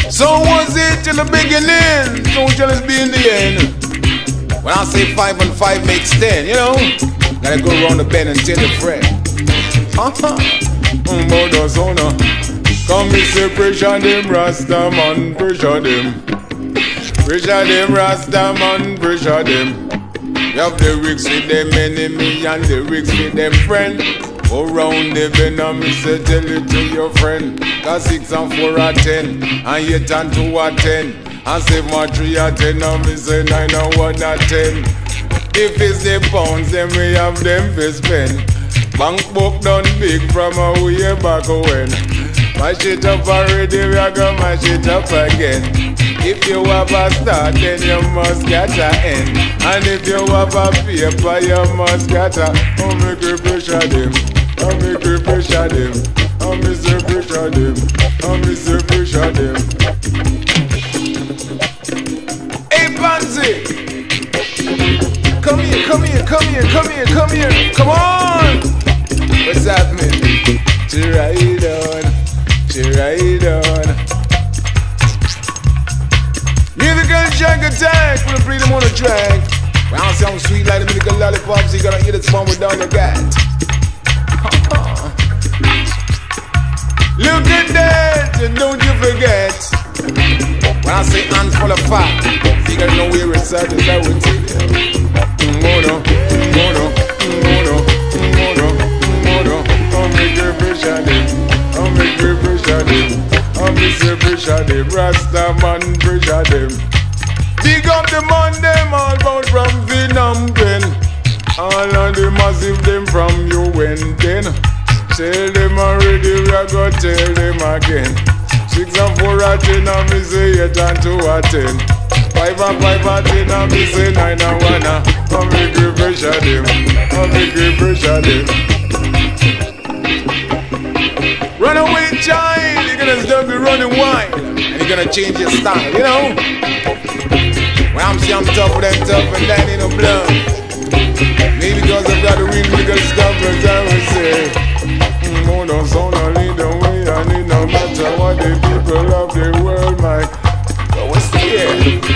So was it till the beginning, so shall it be in the end. When I say 5 and 5 makes 10, you know, gotta go around the bend and tell a friend. Mother Zona, come me say pressure them Rasta man, pressure them. Pressure them Rasta man, pressure them. You have the lyrics with them enemy and the lyrics with them friend. Go round the bend and me say tell it to your friend. Cause 6 and 4 are 10, and 8 and 2 are 10, and 7 and 3 are 10, and me say 9 and 1 are 10. If it's the pounds, then we have them for spend. Bank book done big from a way back when. Mash it up already, we are gonna mash it up again. If you have a start, then you must get an end. And if you have a paper, you must get a. Oh, make you pressure them. Oh, make you pressure them. Oh, me say pressure them. Oh, me say pressure them. Hey, Pansy! Come here, come here, come here, come here, come here. Come on! What's happening? She ride on. She ride on. Musical shank attack. Wanna play them on the track. Round sound sweet like the musical lollipops. You gotta eat it small with down the gat. Look at that, and don't you forget. When I say hands full of fat, you gotta know where it's at, is that what it is? Mono, mono, mono, mono, mono. I'll make you pressure them. I'll make you pressure them. I'll make you pressure them. Rasta man pressure them. Big up the man, them all bound from Vietnam, then. All of the massive them from you and then. Tell them already, we are gonna tell them again. 6 and 4 are 10, and me say 8 and 2 are 10. 5 and 5 are 10, and me say 9 and 1. I'll make you pressure them. I'll make you pressure them. Run away, child. You're gonna start be running wild, and you're gonna change your style, you know. When I'm saying I'm tougher than tough, and that ain't no bluff. Maybe because I've got the real legal stuff, as I would say. More than sound, I lead the way, I need no matter what the people of the world might. But what's here?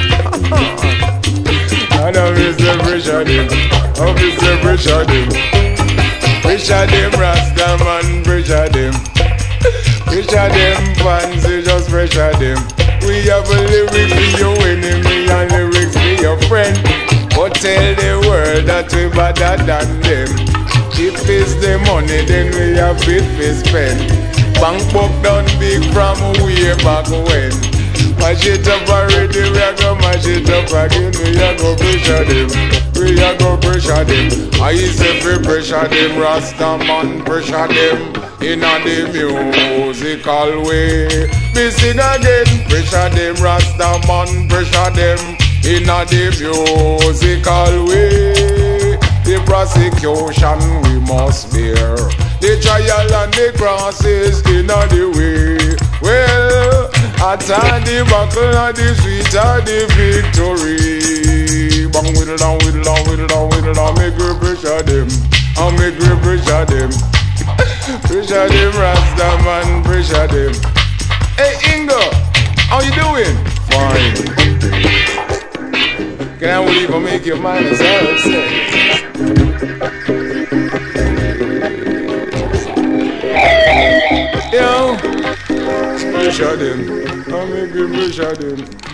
I don't miss the pressure them. I miss the pressure them. Pressure them, Rasta man, pressure them. Pressure them, fancy, just pressure them. We have a lyrics for your enemy and lyrics for your friend. But tell the world that we better than them. If it's the money, then we have it to spend. Bank book done big from way back when. Mash it up already, we are gonna mash it up again. We are gonna pressure them. We are gonna pressure them. I say we pressure them, Rasta man pressure them. In a the musical way. We sing again, pressure them, Rasta man pressure them. In a the musical way. The prosecution we must bear. The trial and the cross is in the way. Well, at the buckle of the sweet of the victory. Bang with it down, with it down, with it down, with it down. Make you pressure them. I'll make you pressure them. Pressure them, Rasta man, pressure them. Hey Ingo, how you doing? Fine. Can I believe I make your mind as I say? Yo, pressure them. I make you pressure them.